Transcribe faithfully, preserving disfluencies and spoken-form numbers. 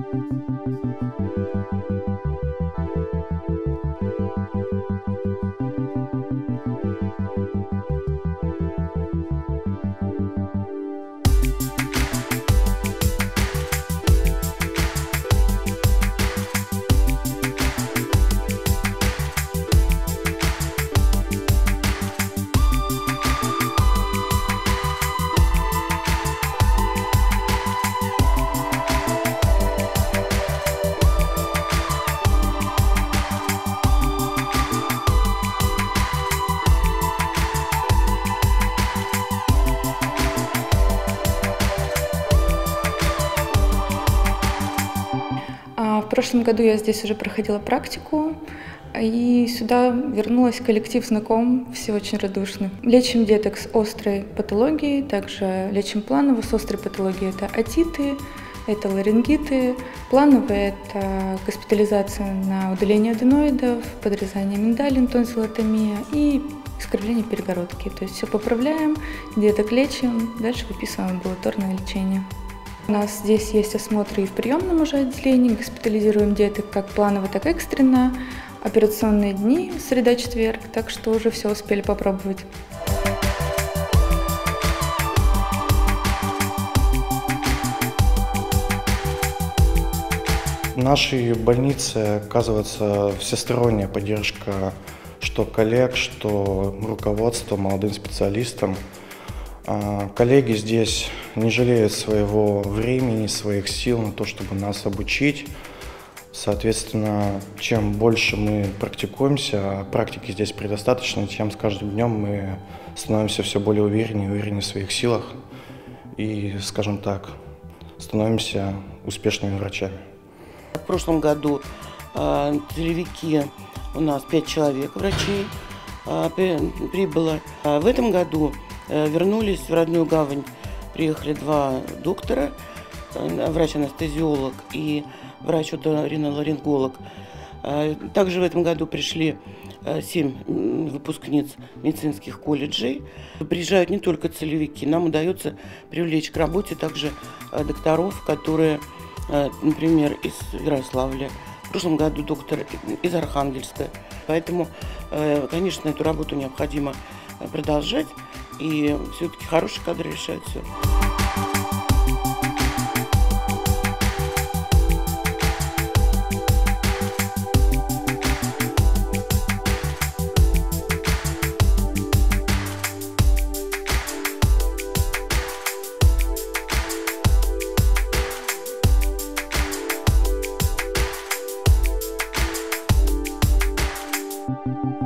В прошлом году я здесь уже проходила практику, и сюда вернулась коллектив знаком, все очень радушны. Лечим деток с острой патологией, также лечим планово с острой патологией. Это отиты, это ларингиты. Плановые – это госпитализация на удаление аденоидов, подрезание миндалин, тонзиллотомия и искривление перегородки. То есть все поправляем, деток лечим, дальше выписываем амбулаторное лечение. У нас здесь есть осмотры и в приемном уже отделении, госпитализируем деток как планово, так и экстренно, операционные дни, среда-четверг, так что уже все успели попробовать. В нашей больнице оказывается всесторонняя поддержка что коллег, что руководства, молодым специалистам. Коллеги здесь не жалеют своего времени, своих сил на то, чтобы нас обучить. Соответственно, чем больше мы практикуемся, а практики здесь предостаточно, тем с каждым днем мы становимся все более увереннее, увереннее в своих силах и, скажем так, становимся успешными врачами. В прошлом году э, целевики у нас пять человек врачей э, прибыло. А в этом году э, вернулись в родную гавань, приехали два доктора, э, врач-анестезиолог и врач-оториноларинголог. Э, также в этом году пришли э, семь выпускниц медицинских колледжей. Приезжают не только целевики, нам удается привлечь к работе также э, докторов, которые, например, из Ярославля, в прошлом году доктор из Архангельска. Поэтому, конечно, эту работу необходимо продолжать, и все-таки хорошие кадры решают все. Thank you.